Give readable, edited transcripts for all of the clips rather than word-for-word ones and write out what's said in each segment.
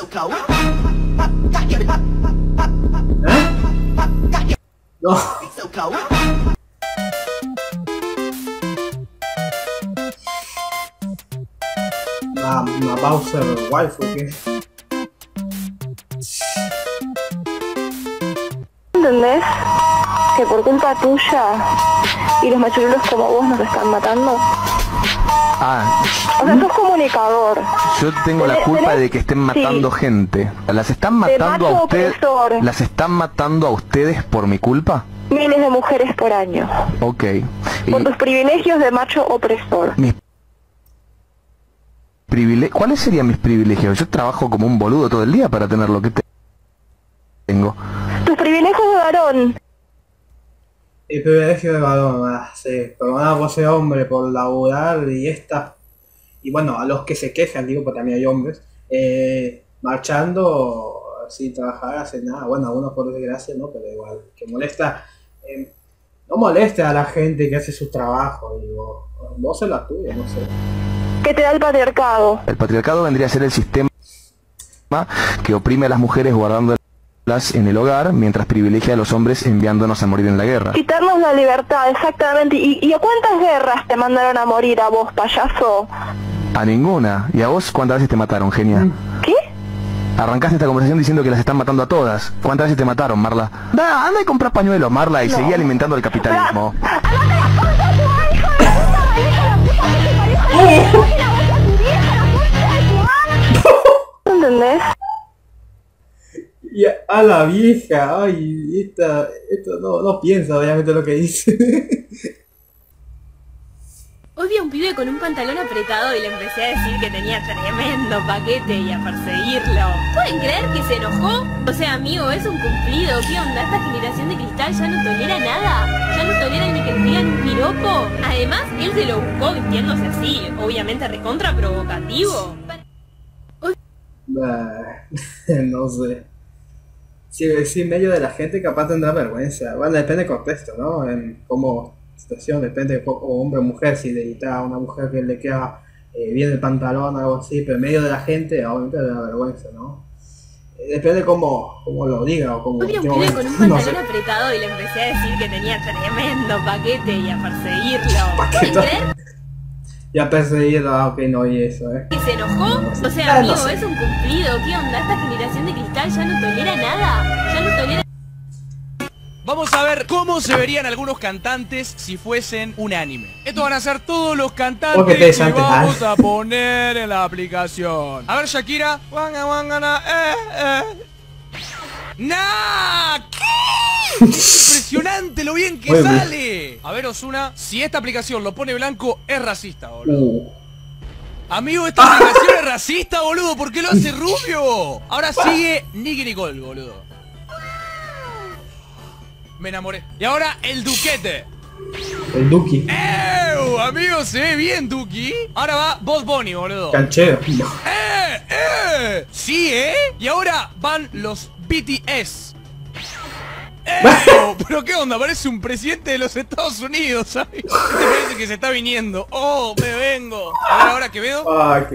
No. Una Bowser waifu, ¿qué? ¿Entendés? Que por culpa tuya y los machurulos como vos nos están matando. Ah, O sea, sos comunicador. yo tengo la culpa de que estén matando gente. ¿Las están matando a ustedes? ¿Las están matando a ustedes por mi culpa? Miles de mujeres por año. Ok. Por tus privilegios de macho opresor. ¿Cuáles serían mis privilegios? Yo trabajo como un boludo todo el día para tener lo que tengo. Tus privilegios de varón. El privilegio de varón, sí. Perdonado por ser hombre, por laburar y esta. Y bueno, a los que se quejan, digo, porque también hay hombres, marchando sin trabajar, hacer nada. Bueno, algunos por desgracia, ¿no? Pero igual, que molesta. No moleste a la gente que hace su trabajo, digo. Vos se la tuya, no sé. ¿Qué te da el patriarcado? El patriarcado vendría a ser el sistema que oprime a las mujeres guardándolas en el hogar, mientras privilegia a los hombres enviándonos a morir en la guerra. Quitarnos la libertad, exactamente. ¿Y a cuántas guerras te mandaron a morir a vos, payaso? A ninguna. ¿Y a vos cuántas veces te mataron, genia? ¿Qué? Arrancaste esta conversación diciendo que las están matando a todas. ¿Cuántas veces te mataron, Marla? Anda y compra pañuelos, Marla, y seguí alimentando el capitalismo. ¿Entendés? Y a la vieja, ay, esto no piensa obviamente lo que dice. Hoy vi a un pibe con un pantalón apretado y le empecé a decir que tenía tremendo paquete y a perseguirlo. ¿Pueden creer que se enojó? O sea, amigo, es un cumplido. ¿Qué onda? Esta generación de cristal ya no tolera nada. Ya no tolera ni que le digan un piropo. Además, él se lo buscó vistiéndose así. Obviamente recontra provocativo. No sé. Si en medio de la gente capaz tendrá vergüenza. Bueno, depende del contexto, ¿no? En cómo situación, depende de hombre o mujer, si le grita a una mujer que le queda bien el pantalón o algo así, pero en medio de la gente obviamente le da vergüenza, ¿no? Depende cómo lo diga o cómo... Hoy vi a un pibe con un pantalón apretado y le empecé a decir que tenía tremendo paquete y a perseguirlo. ¿Pueden creer? Ya perseguido, ok, no oí eso, ¿Y se enojó? O sea, amigo, es un cumplido. ¿Qué onda? Esta generación de cristal ya no tolera nada. Ya no tolera... Vamos a ver cómo se verían algunos cantantes si fuesen un anime. Estos van a ser todos los cantantes que vamos a poner en la aplicación. A ver, Shakira. ¡Nah! ¿Qué? Impresionante lo bien que sale. A ver, Ozuna, si esta aplicación lo pone blanco, es racista, boludo. Amigo, esta aplicación es racista, boludo. ¿Por qué lo hace rubio? Ahora sigue Nicki Nicole, boludo. Me enamoré. Y ahora el Duquete. El Duki. Amigo, se ve bien, Duki. Ahora va Bob Bunny, boludo. Canchero. Sí, Y ahora van los BTS. Pero qué onda, parece un presidente de los Estados Unidos, ¿sabes? Este parece que se está viniendo. Oh, me vengo. A ver ahora, Quevedo.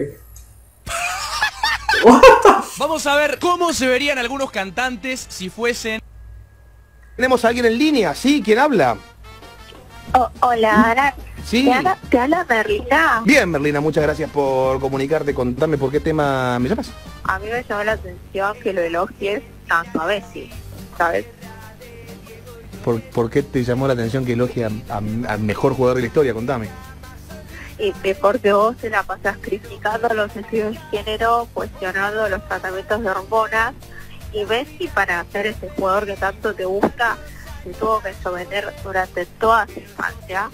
Vamos a ver cómo se verían algunos cantantes si fuesen... ¿Tenemos a alguien en línea? ¿Sí? ¿Quién habla? Hola, Ana. Sí. ¿Te habla Merlina? Bien, Merlina, muchas gracias por comunicarte. Contame por qué tema me llamas. A mí me llamó la atención que lo elogies tanto a Bessie, ¿sabes? ¿Por qué te llamó la atención que elogie al mejor jugador de la historia? Contame. Y porque vos te la pasás criticando los estudios de género, cuestionando los tratamientos de hormonas, y Messi, para ser ese jugador que tanto te gusta, se tuvo que someter durante toda su infancia.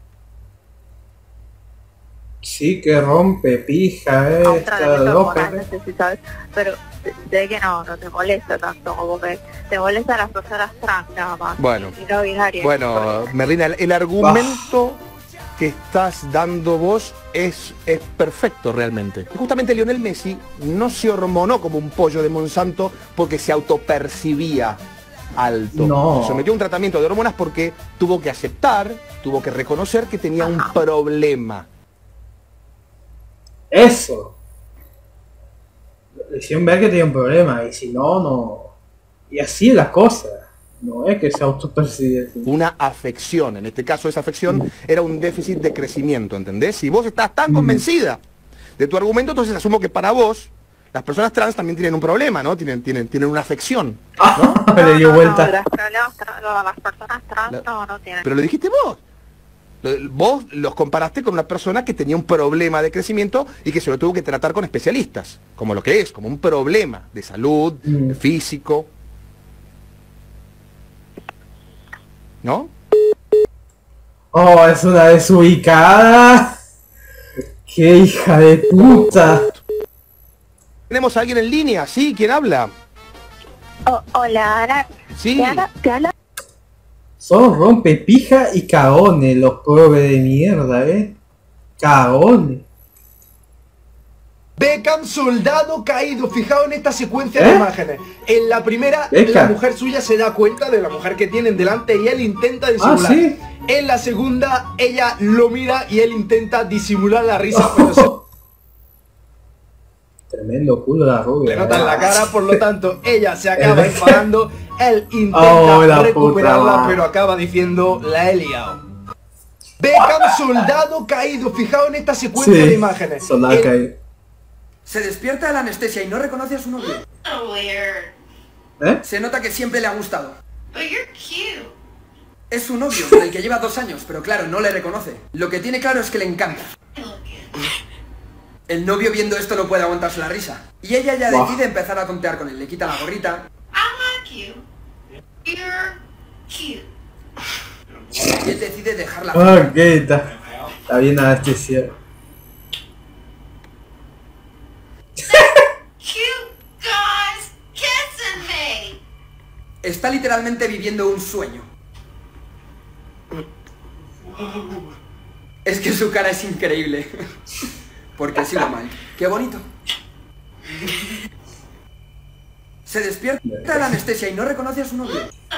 Sí, que rompe pija, A un esta tratamiento loca. hormonal, no sé si sabes, pero sé que no te molesta tanto, como que te molestan las personas trans nada más. Bueno, y no binarias. bueno, Merlina, el argumento que estás dando vos es perfecto realmente. Y justamente Lionel Messi no se hormonó como un pollo de Monsanto porque se autopercibía alto. No. Se sometió a un tratamiento de hormonas porque tuvo que aceptar, tuvo que reconocer que tenía un problema. Eso. le hicieron ver que tenía un problema, y si no, no. Y así es la cosa. No es que se autopercibe. Una afección. En este caso esa afección era un déficit de crecimiento, ¿entendés? Si vos estás tan convencida de tu argumento, entonces asumo que para vos las personas trans también tienen un problema, ¿no? Tienen una afección, ¿no? Le dio vuelta. Los problemas las personas trans no tienen. Pero lo dijiste vos. Vos los comparaste con una persona que tenía un problema de crecimiento y que se lo tuvo que tratar con especialistas, como lo que es, como un problema de salud, físico. ¿No? Oh, es una desubicada. ¡Qué hija de puta! Tenemos a alguien en línea, ¿sí? ¿Quién habla? Hola, Ana. Sí. ¿Te habla? Son rompepija y cagones los pobres de mierda, Cagones. Beckham, soldado caído. Fijaos en esta secuencia de imágenes. En la primera, la mujer suya se da cuenta de la mujer que tienen delante y él intenta disimular. ¿Sí? En la segunda, ella lo mira y él intenta disimular la risa, pero se Tremendo culo la rubia. le nota en la cara, por lo tanto, ella se acaba enfadando. Él intenta recuperarla, pero acaba diciendo, la he liado. Beckham, soldado caído. Fijaos en esta secuencia de imágenes. Soldado caído. Se despierta de la anestesia y no reconoce a su novio. Se nota que siempre le ha gustado. Es su novio, con el que lleva 2 años, pero claro, no le reconoce. Lo que tiene claro es que le encanta. El novio viendo esto no puede aguantarse la risa. Y ella ya decide empezar a tontear con él. Le quita la gorrita. Y él decide dejarla. Ok, está bien anestesiado. Está literalmente viviendo un sueño. Es que su cara es increíble. Porque ha sido mal. ¡Qué bonito! Se despierta de la anestesia y no reconoce a su novio.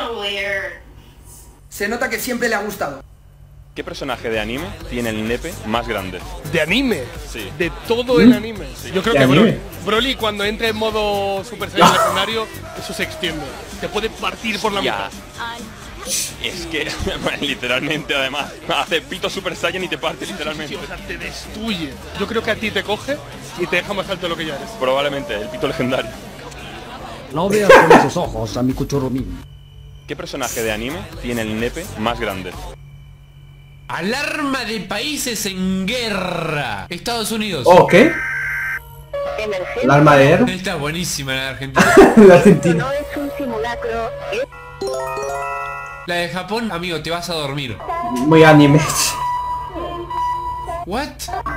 Se nota que siempre le ha gustado. ¿Qué personaje de anime tiene el nepe más grande? ¿De anime? Sí. De todo el anime. Yo creo ¿De que anime? Broly cuando entra en modo Super Saiyan legendario, eso se extiende. Te puede partir por la Ya. mitad. Es que, literalmente, además, hace pito Super Saiyan y te parte literalmente. Sí, o sea, te destruye. Yo creo que a ti te coge y te deja más alto de lo que ya eres. Probablemente, el pito legendario. No veas con esos ojos a mi cuchurrumín. ¿Qué personaje de anime tiene el nepe más grande? Alarma de países en guerra. Estados Unidos. ¿Oh, qué? ¿El arma de guerra? Está buenísima la de Argentina. La Argentina. No es un simulacro. La de Japón, amigo, te vas a dormir. Muy anime. What?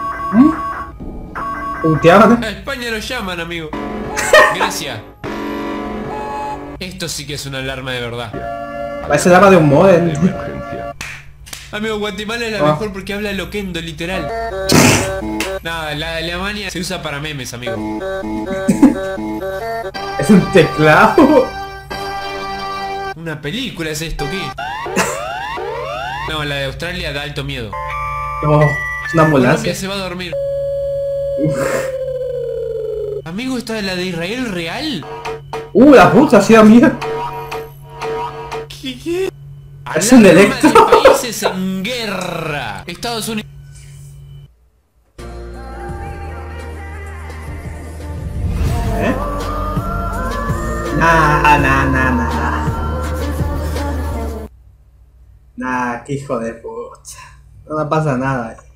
¿Puteaban? A España lo llaman, amigo. Gracias. Esto sí que es una alarma de verdad. Parece el arma de un modem. Amigo, Guatemala es la mejor porque habla loquendo, literal. Nada, la de Alemania se usa para memes, amigo. Es un teclado. ¿Una película es esto, qué? No, la de Australia da alto miedo. No, es una Colombia ambulancia. se va a dormir. Amigo, ¿esta es la de Israel real? La puta, sí da miedo. ¿Qué? Es un Alarma electro. de países en guerra. Estados Unidos. Nah, qué hijo de puta. No me pasa nada.